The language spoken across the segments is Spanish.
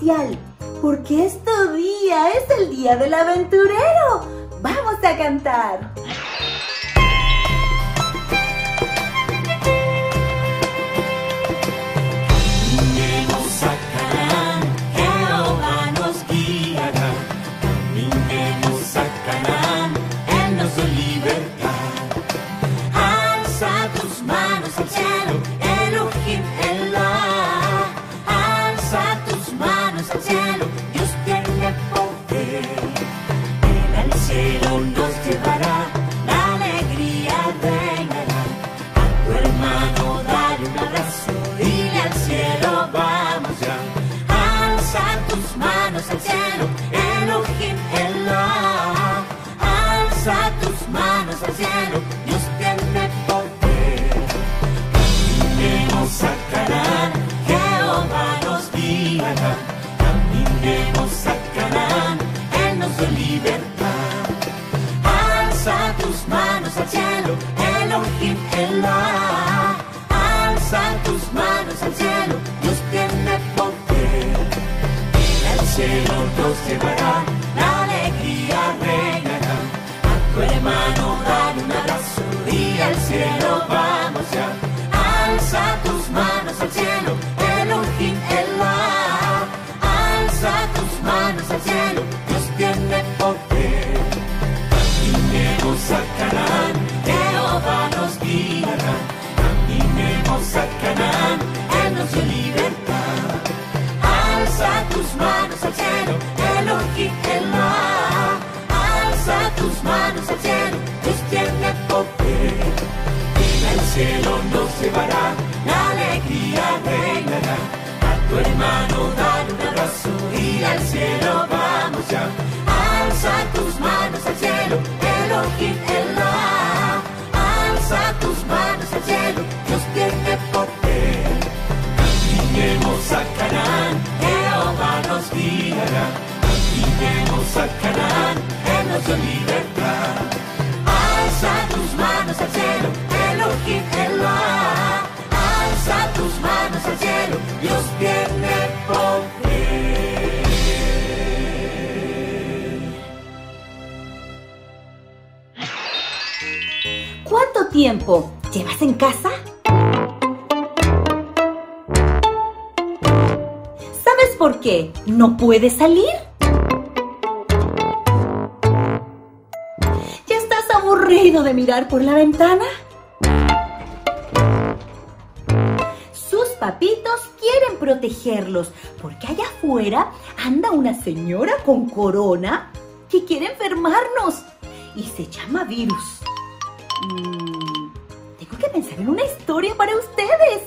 especial, porque este día es el día del aventurero. ¡Vamos a cantar! Caminemos a Canaán, Jehová nos guiará. Caminemos a Canaán, Él nos dio libertad. Alza tus manos al cielo, Elohim Elah. Alza tus manos al cielo, Dios tiene poder. Él al cielo nos llevará, la alegría reinará. A tu hermano dale un abrazo, dile al cielo vamos ya. Alza tus manos al cielo, Elohim Elah. Alza tus manos al cielo, Dios tiene poder. Caminemos a Canaán, Jehová nos guiará. Caminemos a Canaán, Él nos dio libertad. Alza tus manos al cielo, Elohim Elah. Alza tus manos al cielo, Dios tiene poder. Él al cielo nos llevará, la alegría reinará. A tu hermano dale un abrazo, dile al cielo vamos ya. Alza tus manos al cielo, Elohim Elah. Alza tus manos al cielo, Dios tiene poder. Caminemos a Canaán, Jehová nos guiará. Caminemos a Canaán, Él nos dio libertad. Alza tus manos al cielo, Elohim Elah. Alza tus manos al cielo, Dios tiene poder. Él al cielo nos llevará, la alegría reinará. A tu hermano dale un abrazo y al cielo vamos ya. Alza tus manos al cielo, Elohim Elah. Alza tus manos al cielo, Dios tiene poder. Caminemos a Canaán, Jehová nos guiará. Caminemos a Canaán, Él nos dio libertad. Alza tus manos al cielo, Elohim Elah. Alza tus manos al cielo, Dios tiene poder. ¿Cuánto tiempo llevas en casa? ¿Sabes por qué no puedes salir? ¿Ya estás aburrido de mirar por la ventana? Sus papitos quieren protegerlos porque allá afuera anda una señora con corona que quiere enfermarnos y se llama virus. Tengo que pensar en una historia para ustedes.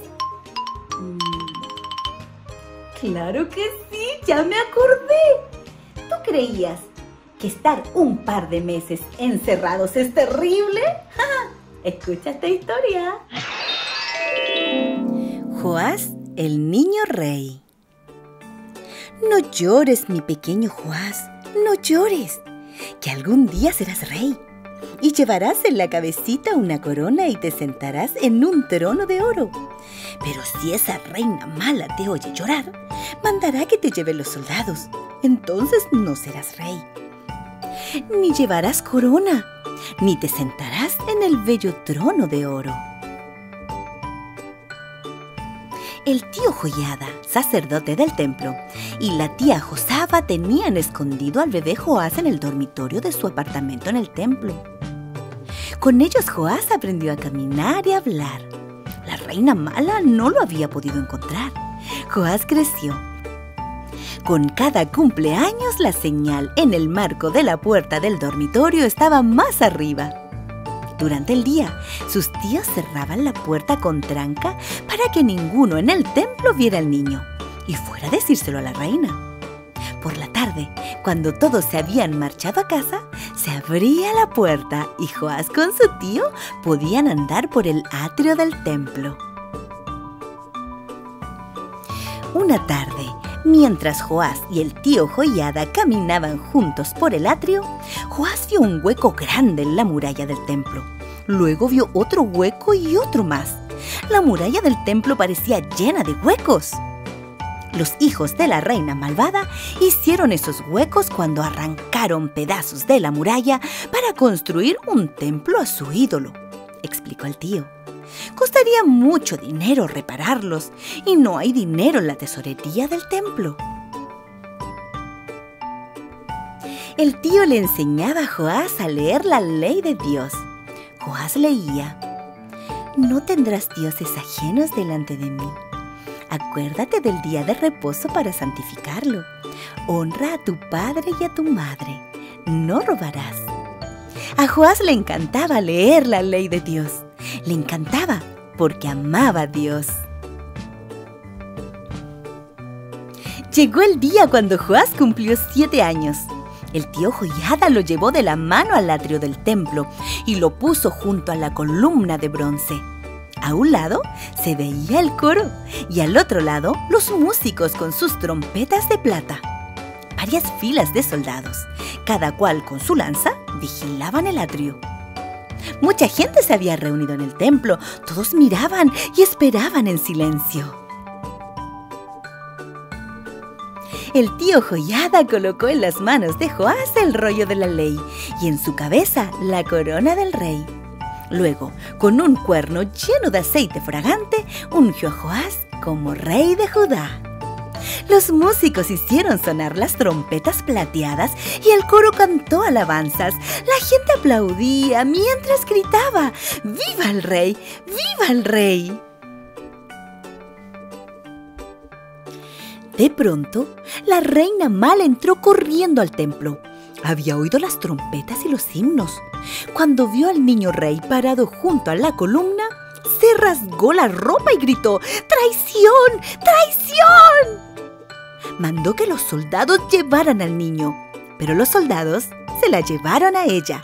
Claro que sí, ya me acordé. ¿Tú creías que estar un par de meses encerrados es terrible? Escucha esta historia. Joás, el niño rey. No llores, mi pequeño Joás, no llores, que algún día serás rey. Y llevarás en la cabecita una corona y te sentarás en un trono de oro. Pero si esa reina mala te oye llorar, mandará que te lleven los soldados. Entonces no serás rey. Ni llevarás corona, ni te sentarás en el bello trono de oro. El tío Joiada, sacerdote del templo, y la tía Josaba tenían escondido al bebé Joás en el dormitorio de su apartamento en el templo. Con ellos Joás aprendió a caminar y a hablar. La reina mala no lo había podido encontrar. Joás creció. Con cada cumpleaños la señal en el marco de la puerta del dormitorio estaba más arriba. Durante el día, sus tíos cerraban la puerta con tranca para que ninguno en el templo viera al niño y fuera a decírselo a la reina. Por la tarde, cuando todos se habían marchado a casa, se abría la puerta y Joás con su tío podían andar por el atrio del templo. Una tarde, mientras Joás y el tío Joiada caminaban juntos por el atrio, Joás vio un hueco grande en la muralla del templo. Luego vio otro hueco y otro más. La muralla del templo parecía llena de huecos. Los hijos de la reina malvada hicieron esos huecos cuando arrancaron pedazos de la muralla para construir un templo a su ídolo, explicó el tío. Costaría mucho dinero repararlos y no hay dinero en la tesorería del templo. El tío le enseñaba a Joás a leer la ley de Dios. Joás leía: «No tendrás dioses ajenos delante de mí. Acuérdate del día de reposo para santificarlo. Honra a tu padre y a tu madre. No robarás». A Joás le encantaba leer la ley de Dios. Le encantaba porque amaba a Dios. Llegó el día cuando Joás cumplió 7 años. El tío Joiada lo llevó de la mano al atrio del templo y lo puso junto a la columna de bronce. A un lado se veía el coro y al otro lado los músicos con sus trompetas de plata. Varias filas de soldados, cada cual con su lanza, vigilaban el atrio. Mucha gente se había reunido en el templo. Todos miraban y esperaban en silencio. El tío Joiada colocó en las manos de Joás el rollo de la ley y en su cabeza la corona del rey. Luego, con un cuerno lleno de aceite fragante, ungió a Joás como rey de Judá. Los músicos hicieron sonar las trompetas plateadas y el coro cantó alabanzas. La gente aplaudía mientras gritaba: ¡Viva el rey! ¡Viva el rey! De pronto, la reina mala entró corriendo al templo. Había oído las trompetas y los himnos. Cuando vio al niño rey parado junto a la columna, se rasgó la ropa y gritó: ¡Traición! ¡Traición! Mandó que los soldados llevaran al niño, pero los soldados se la llevaron a ella.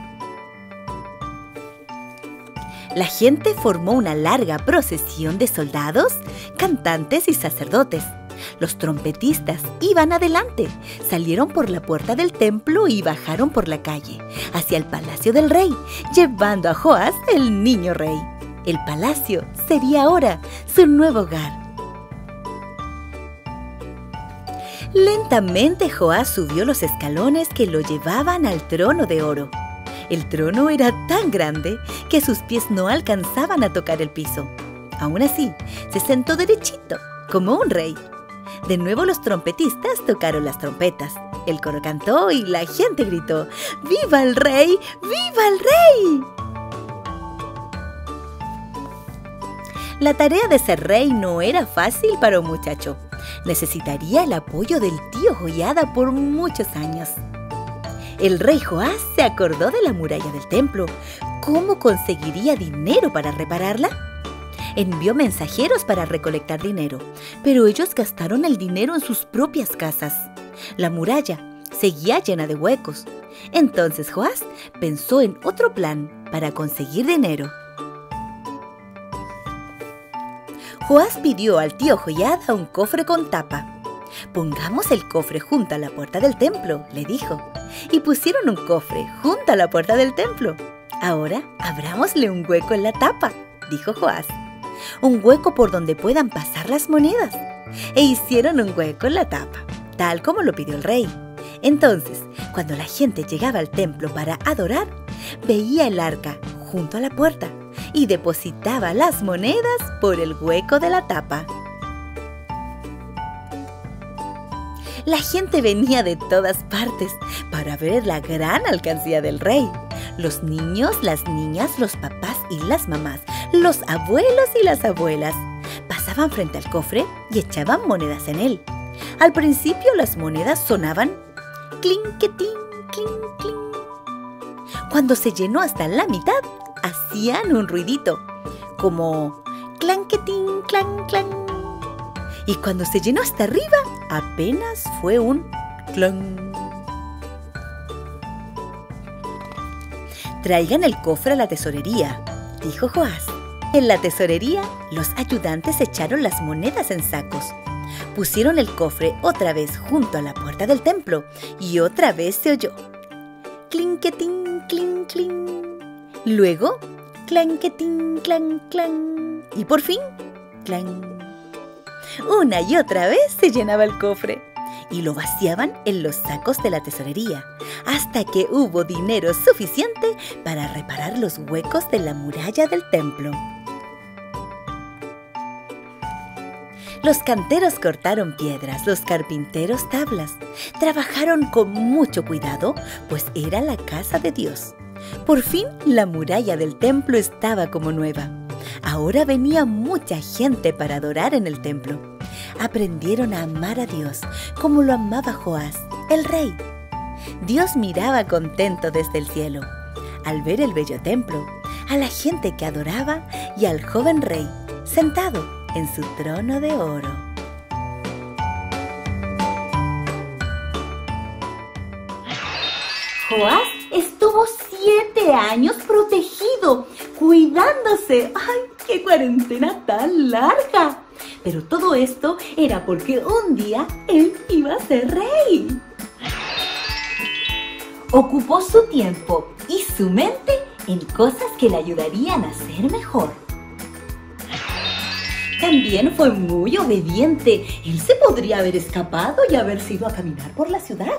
La gente formó una larga procesión de soldados, cantantes y sacerdotes. Los trompetistas iban adelante, salieron por la puerta del templo y bajaron por la calle, hacia el palacio del rey, llevando a Joás, el niño rey. El palacio sería ahora su nuevo hogar. Lentamente Joás subió los escalones que lo llevaban al trono de oro. El trono era tan grande que sus pies no alcanzaban a tocar el piso. Aún así, se sentó derechito, como un rey. De nuevo los trompetistas tocaron las trompetas. El coro cantó y la gente gritó: ¡Viva el rey! ¡Viva el rey! La tarea de ser rey no era fácil para un muchacho. Necesitaría el apoyo del tío Joiada por muchos años. El rey Joás se acordó de la muralla del templo. ¿Cómo conseguiría dinero para repararla? Envió mensajeros para recolectar dinero, pero ellos gastaron el dinero en sus propias casas. La muralla seguía llena de huecos. Entonces Joás pensó en otro plan para conseguir dinero. Joás pidió al tío Joiada un cofre con tapa. «Pongamos el cofre junto a la puerta del templo», le dijo. Y pusieron un cofre junto a la puerta del templo. «Ahora abrámosle un hueco en la tapa», dijo Joás. «Un hueco por donde puedan pasar las monedas». E hicieron un hueco en la tapa, tal como lo pidió el rey. Entonces, cuando la gente llegaba al templo para adorar, veía el arca junto a la puerta y depositaba las monedas por el hueco de la tapa. La gente venía de todas partes para ver la gran alcancía del rey. Los niños, las niñas, los papás y las mamás, los abuelos y las abuelas pasaban frente al cofre y echaban monedas en él. Al principio las monedas sonaban clinquetín, clink, clink. Cuando se llenó hasta la mitad, hacían un ruidito, como clanquetín, clan, clan. Y cuando se llenó hasta arriba, apenas fue un clan. «Traigan el cofre a la tesorería», dijo Joás. En la tesorería, los ayudantes echaron las monedas en sacos. Pusieron el cofre otra vez junto a la puerta del templo y otra vez se oyó clinquetín, clink, clink. Luego, clanquetín, clan, clan. Y por fin, clan. Una y otra vez se llenaba el cofre y lo vaciaban en los sacos de la tesorería, hasta que hubo dinero suficiente para reparar los huecos de la muralla del templo. Los canteros cortaron piedras, los carpinteros tablas. Trabajaron con mucho cuidado, pues era la casa de Dios. Por fin la muralla del templo estaba como nueva. Ahora venía mucha gente para adorar en el templo. Aprendieron a amar a Dios como lo amaba Joás, el rey. Dios miraba contento desde el cielo al ver el bello templo, a la gente que adoraba y al joven rey sentado en su trono de oro. Joás estuvo 7 años protegido, cuidándose. ¡Ay, qué cuarentena tan larga! Pero todo esto era porque un día él iba a ser rey. Ocupó su tiempo y su mente en cosas que le ayudarían a ser mejor. También fue muy obediente. Él se podría haber escapado y haberse ido a caminar por la ciudad.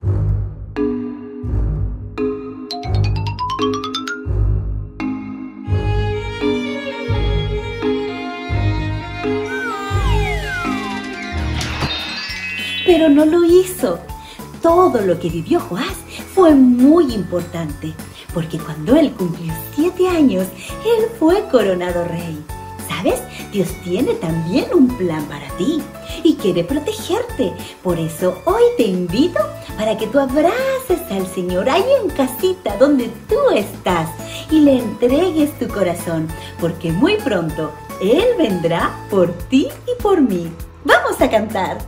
Pero no lo hizo. Todo lo que vivió Joás fue muy importante, porque cuando él cumplió 7 años, él fue coronado rey. ¿Sabes? Dios tiene también un plan para ti y quiere protegerte. Por eso hoy te invito para que tú abraces al Señor ahí en casita donde tú estás y le entregues tu corazón, porque muy pronto Él vendrá por ti y por mí. ¡Vamos a cantar!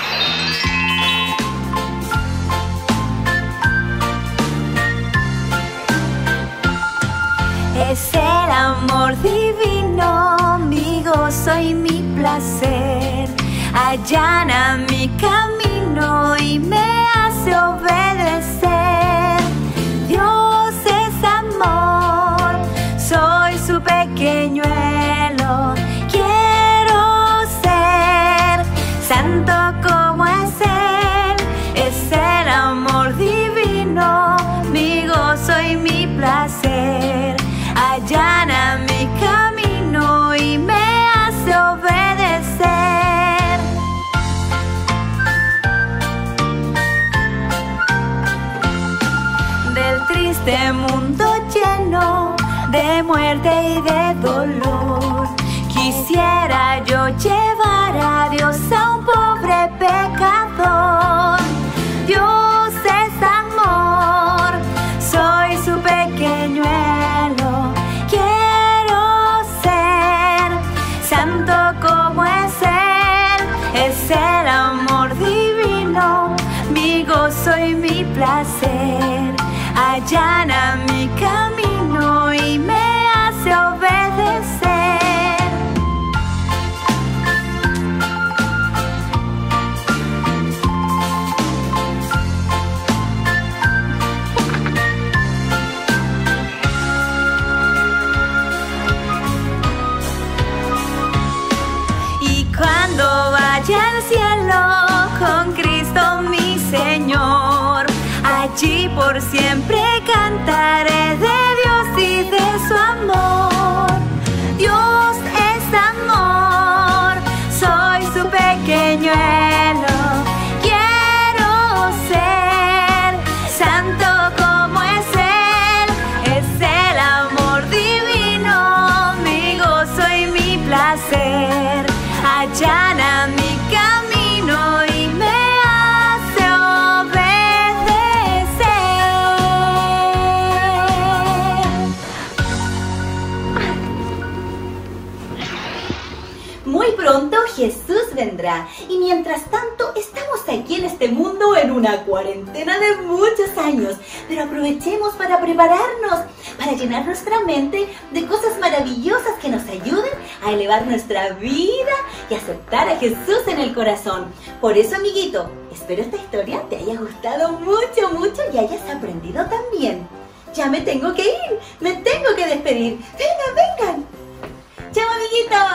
Es el amor divino, mi gozo y mi placer. Allana mi camino y me hace obedecer. Dios es amor, soy su pequeñuelo. Quiero ser santo como es Él. Es el amor divino, mi gozo y mi placer. Allana mi camino y me hace obedecer. Del triste mundo lleno de muerte y de dolor, quisiera yo llevar a Dios a un pobre pecador. Dios es amor, soy su pequeñuelo. Quiero ser santo como es Él. Es el amor divino, mi gozo y mi placer. Allana mi camino y me hace obedecer. Cuando vaya al cielo con Cristo mi Señor, allí por siempre cantaré de Dios y de su amor. Dios es amor, soy su pequeñuelo. Quiero ser santo como es Él. Es el amor divino, mi gozo y mi placer. Allana mi camino y me hace obedecer. Muy pronto Jesús vendrá y mientras tanto estamos aquí en este mundo en una cuarentena de muchos años, pero aprovechemos para prepararnos, para llenar nuestra mente de cosas maravillosas que nos ayuden a elevar nuestra vida y aceptar a Jesús en el corazón. Por eso, amiguito, espero esta historia te haya gustado mucho, mucho y hayas aprendido también. Ya me tengo que ir, me tengo que despedir. Vengan, vengan. Chao, amiguitos.